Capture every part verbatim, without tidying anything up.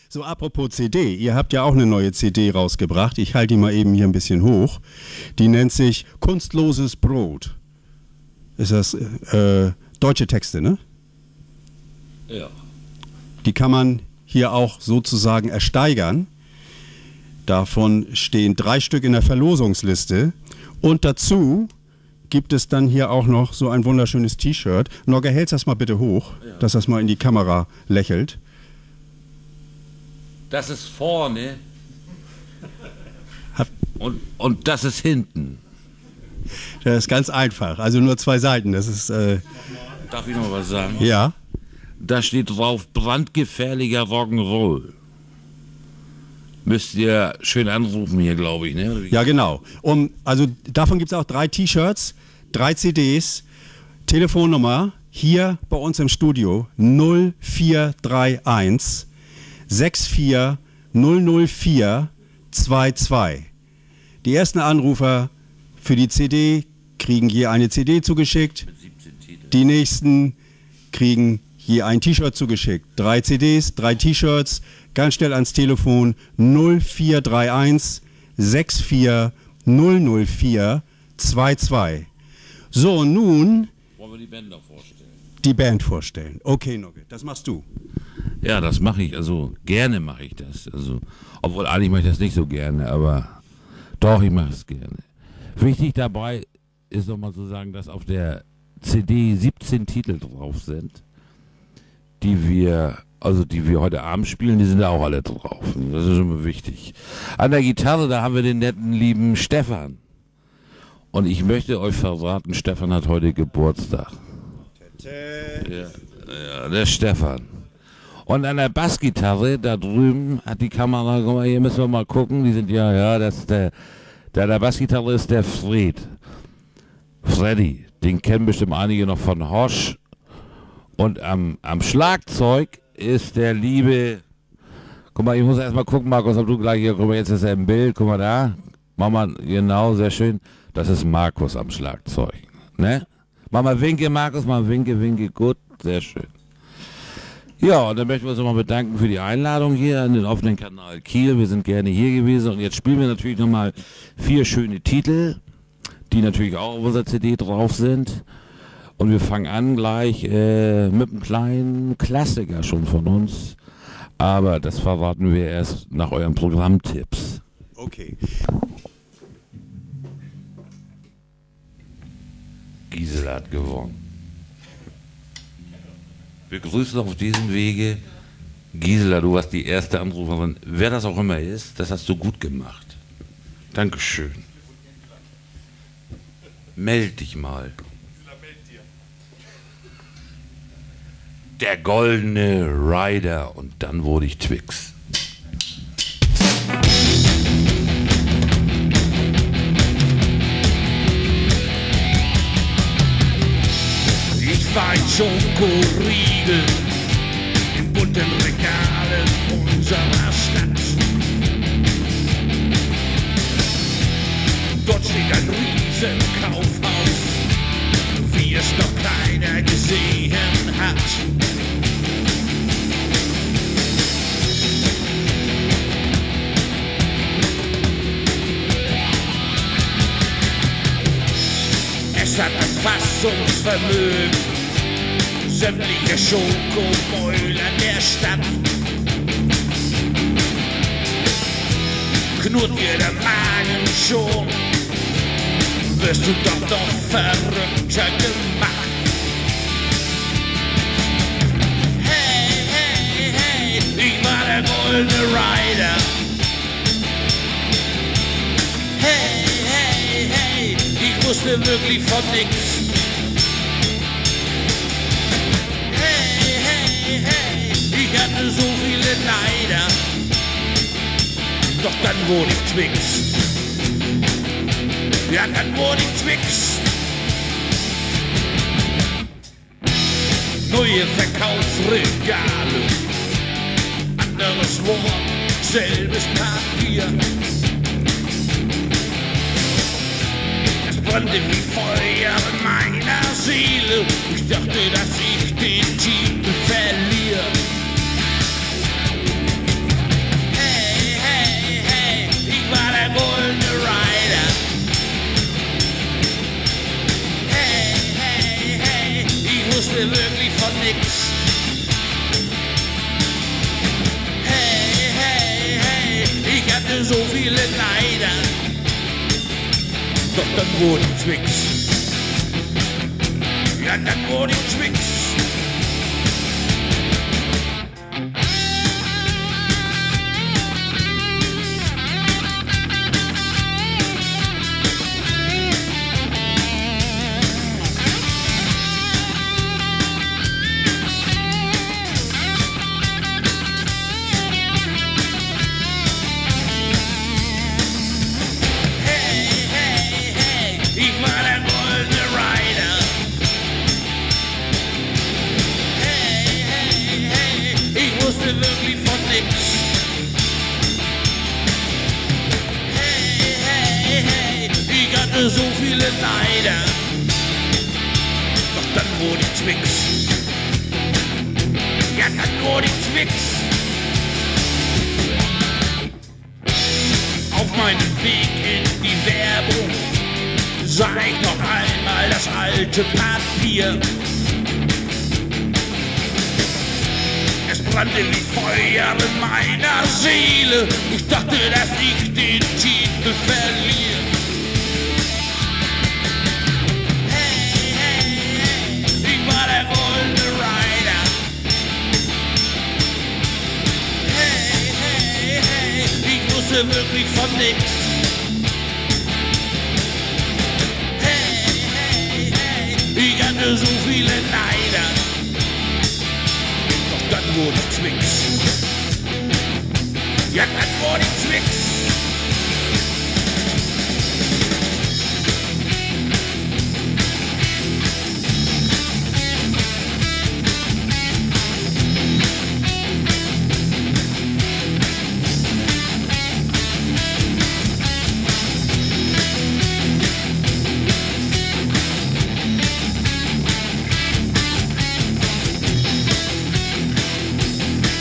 So, apropos C D, ihr habt ja auch eine neue C D rausgebracht. Ich halte die mal eben hier ein bisschen hoch. Die nennt sich Kunstloses Brot. Ist das äh, deutsche Texte, ne? Ja. Die kann man hier auch sozusagen ersteigern. Davon stehen drei Stück in der Verlosungsliste. Und dazu gibt es dann hier auch noch so ein wunderschönes T-Shirt. Nogge, hältst das mal bitte hoch, ja, dass das mal in die Kamera lächelt. Das ist vorne und, und das ist hinten. Das ist ganz einfach, also nur zwei Seiten. Das ist, äh Darf ich noch was sagen? Ja. Da steht drauf, brandgefährlicher Rock'n'Roll. Müsst ihr schön anrufen hier, glaube ich, ne? Ja, genau. Um, also davon gibt es auch drei T-Shirts, drei C Ds, Telefonnummer hier bei uns im Studio null vier drei eins sechs vier null null vier zwei zwei. Die ersten Anrufer für die C D kriegen je eine C D zugeschickt. Die nächsten kriegen je ein T-Shirt zugeschickt. Drei C Ds, drei T-Shirts, ganz schnell ans Telefon null vier drei eins sechs vier null null vier zwei zwei. So, nun wollen wir die Band noch vorstellen? Die Band vorstellen. Okay, Nogge, das machst du. Ja, das mache ich, also gerne mache ich das. Also, obwohl eigentlich mache ich das nicht so gerne, aber doch, ich mache es gerne. Wichtig dabei ist nochmal zu sagen, dass auf der C D siebzehn Titel drauf sind, die wir, also die wir heute Abend spielen, die sind da auch alle drauf. Das ist immer wichtig. An der Gitarre, da haben wir den netten, lieben Stefan. Und ich möchte euch verraten, Stefan hat heute Geburtstag. Ja, ja, der Stefan. Und an der Bassgitarre, da drüben hat die Kamera, guck mal, hier müssen wir mal gucken, die sind ja, ja, das ist der, der, der Bassgitarre ist der Fred. Freddy, den kennen bestimmt einige noch von Horsch. Und am, am Schlagzeug ist der liebe, guck mal, ich muss erst mal gucken, Markus, ob du gleich hier, guck mal, jetzt ist er im Bild, guck mal da, mach mal, genau, sehr schön, das ist Markus am Schlagzeug, ne? Mach mal Winke, Markus, mal Winke, Winke, gut, sehr schön. Ja, und dann möchten wir uns nochmal bedanken für die Einladung hier an den offenen Kanal Kiel. Wir sind gerne hier gewesen und jetzt spielen wir natürlich nochmal vier schöne Titel, die natürlich auch auf unserer C D drauf sind. Und wir fangen an gleich äh, mit einem kleinen Klassiker schon von uns, aber das verraten wir erst nach euren Programmtipps. Okay. Gisela hat gewonnen. Wir grüßen auf diesem Wege Gisela, du warst die erste Anruferin. Wer das auch immer ist, das hast du gut gemacht. Dankeschön. Meld dich mal. Der goldene Rider und dann wurde ich Twix. Ich war ein Schokoriegel in bunten Regalen unserer Stadt. Dort steht ein riesen Kaufhaus, wie es noch keiner gesehen hat. Es hat das Fassungsvermögen sämtliche Schokomäuler der Stadt. Knurrt dir der Magen schon, wirst du doch doch verrückter gemacht. Hey, hey, hey, ich war der goldene Rider. Hey, hey, hey, ich wusste wirklich von nix. Hey, hey, hey, ich hatte so viele Neider. Doch dann wurde ich Twix. Ja, dann wurde ich Twix. Neue Verkaufsregale, anderes Wort, selbes Papier. Es brannte wie Feuer in meiner Seele. Ich dachte, dass ich den Titel verliere. so viele Neider, doch dann wurde ich Twix. Ja, dann wurde ich Twix. Ich war der goldene Rider. Hey, hey, hey, ich wusste wirklich von nix. Hey, hey, hey, ich hatte so viele Neider. Doch dann wurde ich Twix. Ja, dann wurde ich Twix. Auf meinem Weg in die Werbung sah ich noch einmal das alte Papier. Es brannte wie Feuer in meiner Seele. Ich dachte, dass ich den Titel verliere. Hey, hey, hey, ich war der goldene Rider. Hey, hey, hey, ich wusste wirklich von nix. Ich hatte so viele Neider, doch dann wurde ich Twix. Ja, dann wurde ich Twix.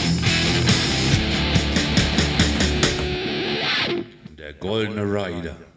Der goldene Rider.